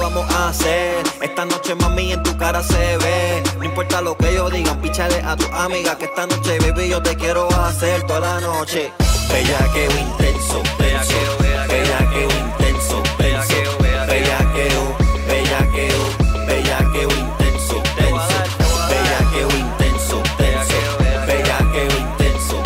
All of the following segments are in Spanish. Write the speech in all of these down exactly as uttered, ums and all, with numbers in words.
vamos a hacer. Esta noche, mami, en tu cara se ve. No importa lo que ellos digan, píchale a tu amiga que esta noche, baby, yo te quiero hacer toda la noche. Bellaqueo intenso, bellaqueo, bellaqueo intenso, bellaqueo, bellaqueo, bellaqueo, bellaqueo intenso, bellaqueo intenso, bellaqueo intenso,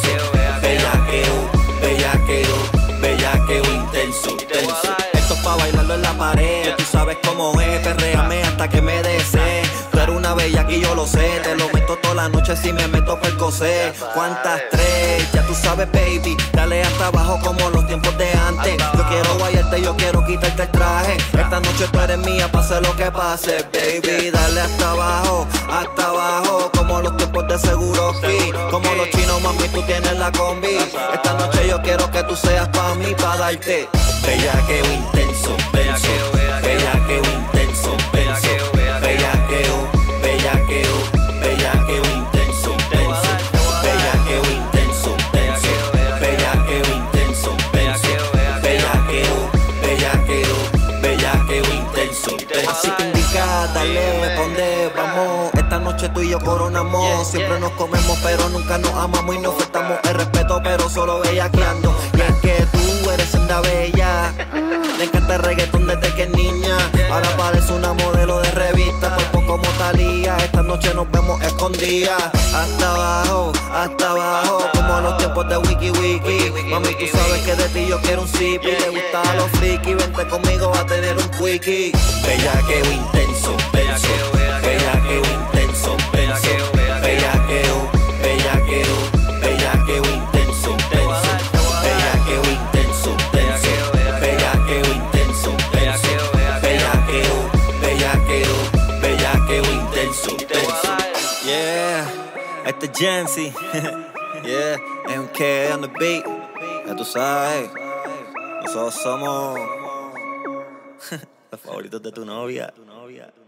bellaqueo, bellaqueo, bellaqueo intenso. Esto es pa' bailarlo en la pared, tú sabes cómo es, perréame hasta que me desees. Tú eres una bella que yo lo sé, te lo meto toda la noche si me meto per cosé. ¿Cuántas tres? Ya tú sabes, baby, dale hasta abajo como los tiempos de antes. Yo quiero guayarte, yo quiero quitarte el traje. Esta noche tú eres mía, pase lo que pase, baby. Dale hasta abajo, hasta abajo, como los tiempos de seguro aquí. Como los chinos, mami, tú tienes la combi. Esta noche yo quiero que tú seas pa' mí, pa' darte bellaqueo intenso, bellaqueo, bellaqueo intenso, bellaqueo, bellaqueo, bellaqueo, bellaqueo intenso, bellaqueo intenso, bellaqueo intenso, bellaqueo, bellaqueo, bellaqueo intenso. Así que indica, dale, ¿dónde vamos? Esta noche tú y yo coronamos. Siempre nos comemos pero nunca nos amamos y nos faltamos el respeto pero solo bellaqueando. Y es que tú eres senda bella, le encanta el reggaetón desde que es niña. Ahora parece una modelo de revista, cuerpo como Talía. Esta noche nos vemos escondidas. Hasta abajo, hasta abajo, como los tiempos de Wiki Wiki. Mami, tú sabes que de ti yo quiero un zippy. Te gustan los friki, vente conmigo a tener un quickie. Bellaqueo intenso, bellaqueo, bellaqueo intenso, bellaqueo, bellaqueo, bellaqueo, bellaqueo intenso, bellaqueo intenso, bellaqueo intenso, bellaqueo, bellaqueo, bellaqueo intenso. Yeah, este es Janzy. Yeah, M K on the beat. Ya tú sabes, nosotros somos los favoritos de tu novia. Tu novia.